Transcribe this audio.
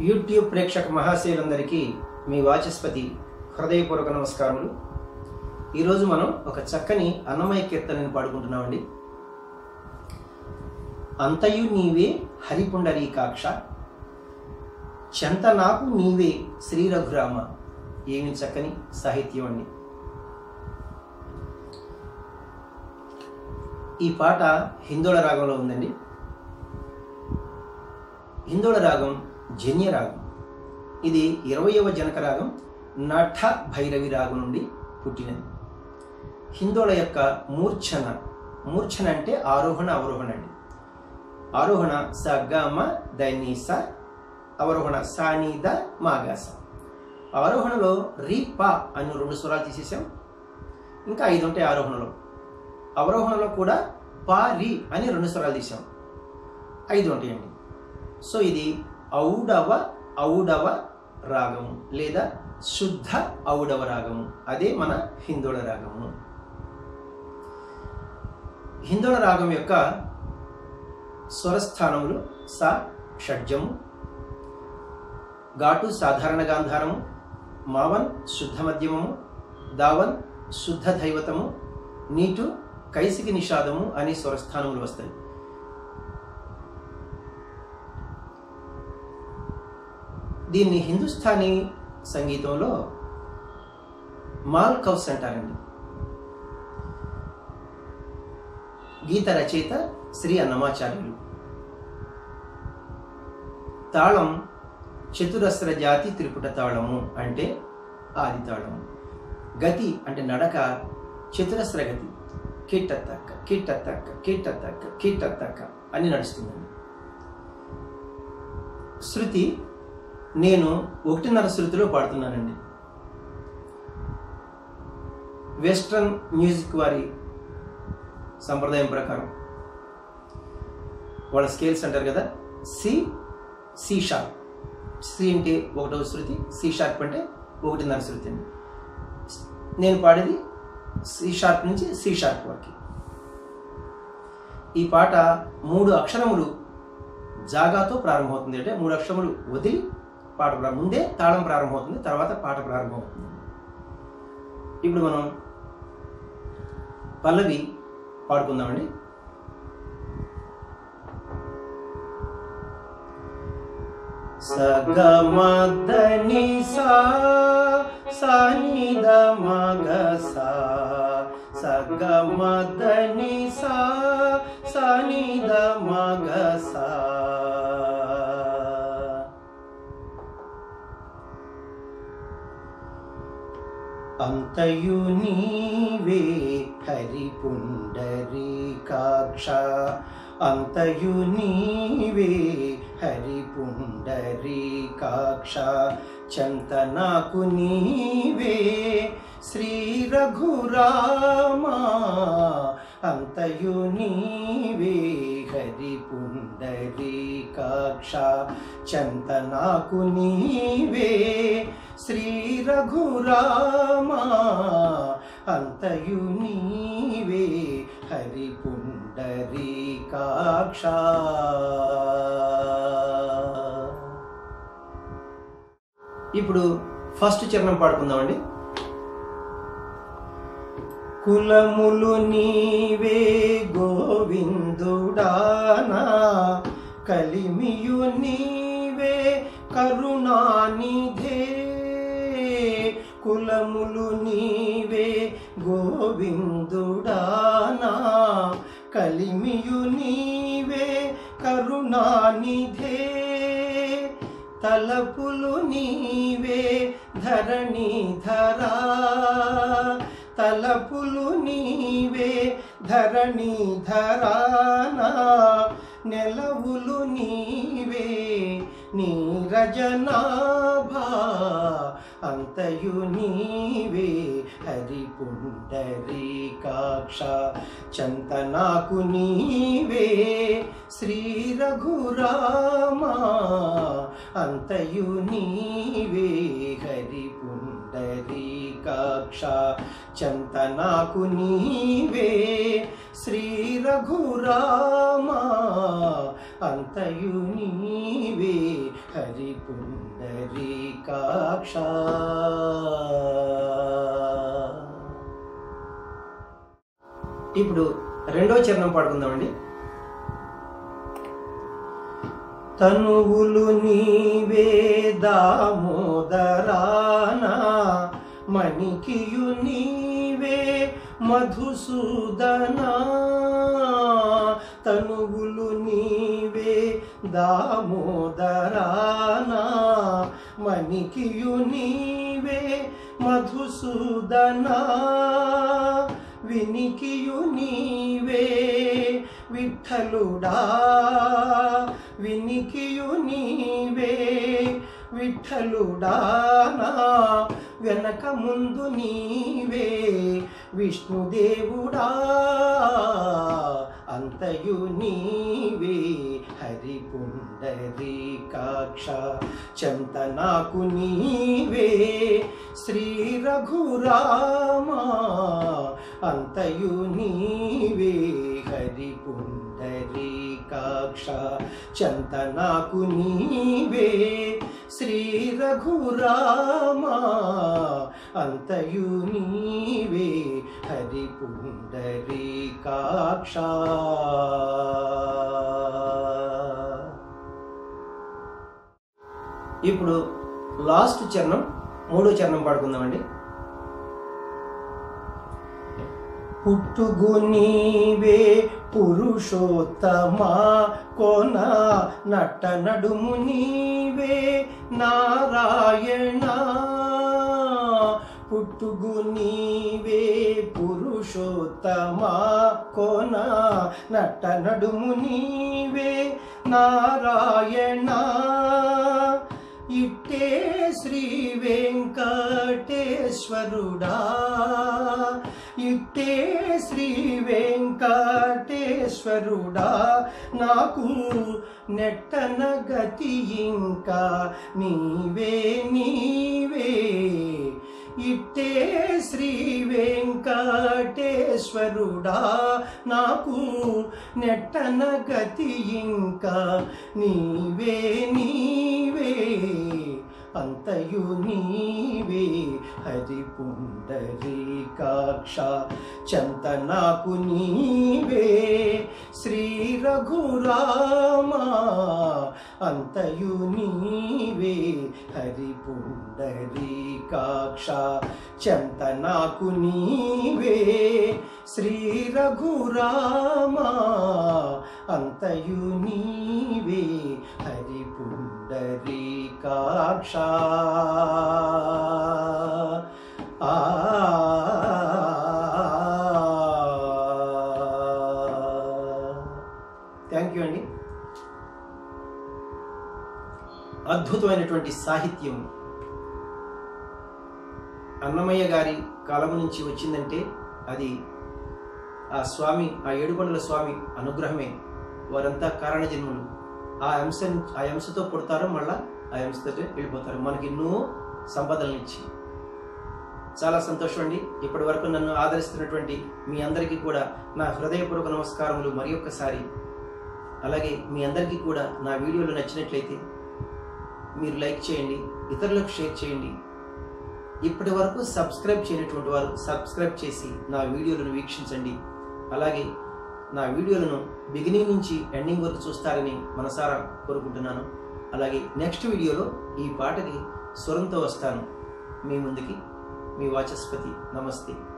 YouTube ప్రేక్షక మహాశయులందరికీ మీ వాచస్పతి హృదయపూర్వక నమస్కారములు। ఈరోజు మనం ఒక చక్కని అన్నమయ కీర్తనని పాడుకుంటున్నామండి। అంతయు నీవే హరిపుండరీకాక్ష, చెంత నాకు నీవే శ్రీ రఘురామ। ఏమి చక్కని సాహిత్యం అండి। ఈ పాట హిందోళ రాగంలో ఉందండి। హిందోళ రాగం జన్య రాగం। ఇది 20వ జనక రాగం నఠ భైరవి రాగం నుండి పుట్టినది। హిందోళ యొక్క మూర్ఛన అంటే ఆరోహణ అవరోహణ అండి। ఆరోహణ స గ మ ద ని స, అవరోహణ స ని ద మ గ స। ఆరోహణలో రి ప అను 2 స్వరాలు తీసేసాం, ఇంకా 5 ఉంటాయి ఆరోహణలో। అవరోహణలో కూడా ప రి అని 2 స్వరాలు తీసాం, 5 ఉంటాయండి। సో ఇది ఔడవ రాగము లేదా శుద్ధ ఔడవ రాగము, అదే మన హిందోళ రాగము। హిందోళ రాగం యొక్క స్వరస్థానములు స షడ్జము, ఘాటు సాధారణ గాంధారము, మావన్ శుద్ధ మధ్యమము, దావన్ శుద్ధ దైవతము, నీటు కైసికి నిషాదము అని స్వరస్థానములు వస్తాయి। దీన్ని హిందుస్థానీ సంగీతంలో మాల్ కౌస్ అంటారండి। గీత రచయిత శ్రీ అన్నమాచార్యులు। తాళం చతురస్ర జాతి త్రిపుట తాళము అంటే ఆది తాళము। గతి అంటే నడక చతురస్ర గతి, కిట్ట తక్క కిట్ట తక్క కిట్ట తక్క కిట్ట తక్క అని నడుస్తుందండి। శృతి నేను 1.5 శృతిలో పాడుతున్నానండి। వెస్ట్రన్ మ్యూజిక్ వారి సంప్రదాయం ప్రకారం వాళ్ళ స్కేల్స్ అంటారు కదా, సి షార్ప్, సి అంటే 1వ శృతి, సి షార్ప్ అంటే 1.5 శృతి అండి। నేను పాడేది సి షార్ప్ నుంచి సి షార్ప్ వరకు। ఈ పాట 3 అక్షరములు జాగాతో ప్రారంభమవుతుంది, అంటే 3 అక్షరములు వదిలి పాట ముందే తాళం ప్రారంభమవుతుంది, తర్వాత పాట ప్రారంభమవుతుంది। ఇప్పుడు మనం పల్లవి పాడుకుందామండి। స గ మ ద ని సా, సా ని ద మ గ సా, స గ మ ద ని సా, సా ని ద మ గ సా। అంతయు నీవే హరిపుండరీకాక్ష, అంతయు నీవే హరిపుండరీకాక్ష, చెంత నాకు నీవే శ్రీ రఘురామ, అంతయు నీవే హరిపుండరీకాక్ష, చెంత నాకు నీవే శ్రీ రఘురామ, అంతయు నీవే హరిపుండరీకాక్ష। ఇప్పుడు ఫస్ట్ చరణం పాడుకుందామండి। కులములు నీవే గోవిందుడానా, కలిమియు నీవే కరుణానిధే, కులములు నీవే గోవిందుడానా, కలిమియు నీవే కరుణానిధే, తలపులు నీవే ధరణీధరా, తలపులు నీవే ధరణీధరానా, నెలవులు నీవే నీరజనాభా, అంతయు నీవే హరిపుండరీకాక్ష, చెంత నాకు నీవే శ్రీ రఘురామ, అంతయు నీవే హరిపుండరీకాక్ష, చెంత నాకు నీవే శ్రీ రఘురామ, అంతయు నీవే హరిపుండరీకాక్ష। పుండరీకాక్ష. ఇప్పుడు రెండవ చరణం పాడుకుందామండి. తనువులు నీవే దామోదరానా, మణికియు నీవే మధుసూదనా. తనువులు నీవే దామోదరానా, మణికియు నీవే మధుసూదనా. వినికియు నీవే విఠలుడా, వినికియు నీవే విఠలుడా. వెనక ముందు నీవే విష్ణుదేవుడా, అంతయు నీవే హరి పుండరీకాక్ష. చెంత నాకు నీవే శ్రీ రఘురామా, అంతయు నీవే హరి పుండరీకాక్ష. చెంత నాకు నీవే శ్రీ రఘురామా, అంతయు నీవే హరి పుండరీకాక్ష. ఇప్పుడు లాస్ట్ చరణం, మూడో చరణం పాడుకుందామండి. పుట్టుగు నీవే పురుషోత్తమా, కోన నట్ట నడుము నీవే నారాయణ. పుట్టుగు నీవే పురుషోత్తమా, కోన నట్ట నడుము నీవే నారాయణ. ఇట్టే శ్రీ వెంకటేశ్వరుడా, ఇట్టే శ్రీ వెంకటేశ్వరుడా. నాకు నెట్టన గతి ఇంకా నీవే నీవే. ఇట్టే శ్రీ వెంకటేశ్వరుడా, నాకు నెట్టన గతి ఇంకా నీవే నీవే. అంతయు నీవే హరి పుండరీకాక్ష. చెంత నాకు నీవే శ్రీ రఘురామా, అంతయు నీవే హరి పుండరీకాక్ష. చెంత నాకు నీవే శ్రీ రఘురామా, అంతయు నీవే హరి పుండరీకాక్ష. థ్యాంక్ యూ అండి. అద్భుతమైనటువంటి సాహిత్యం అన్నమయ్య గారి కాలం నుంచి వచ్చిందంటే అది ఆ స్వామి, ఆ ఏడుకొండల స్వామి అనుగ్రహమే. వారంతా కారణజన్ములు. ఆ అంశతో పుడతారు, మళ్ళా ఆ అంశతో వెళ్ళిపోతారు, మనకి ఎన్నో సంపదలను ఇచ్చి. చాలా సంతోషం అండి. ఇప్పటి వరకు నన్ను ఆదరిస్తున్నటువంటి మీ అందరికీ కూడా నా హృదయపూర్వక నమస్కారములు మరి ఒక్కసారి. అలాగే మీ అందరికీ కూడా నా వీడియోలు నచ్చినట్లయితే మీరు లైక్ చేయండి, ఇతరులకు షేర్ చేయండి. ఇప్పటి వరకు సబ్స్క్రైబ్ చేయనటువంటి వారు సబ్స్క్రైబ్ చేసి నా వీడియోలను వీక్షించండి. అలాగే నా వీడియోలను బిగినింగ్ నుంచి ఎండింగ్ వరకు చూస్తారని మనసారా కోరుకుంటున్నాను. అలాగే నెక్స్ట్ వీడియోలో ఈ పాటకి స్వరంతో వస్తాను మీ ముందుకి. మీ వాచస్పతి. నమస్తే.